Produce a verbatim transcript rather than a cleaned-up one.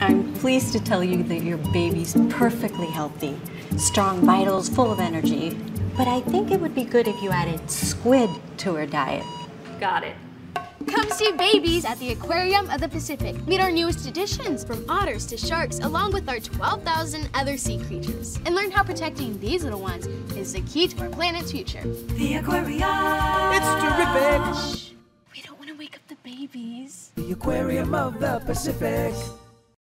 I'm pleased to tell you that your baby's perfectly healthy. Strong vitals, full of energy. But I think it would be good if you added squid to her diet. Got it. Come see babies at the Aquarium of the Pacific. Meet our newest additions, from otters to sharks, along with our twelve thousand other sea creatures. And learn how protecting these little ones is the key to our planet's future. The Aquarium! It's terrific! Shh, we don't want to wake up the babies. The Aquarium of the Pacific.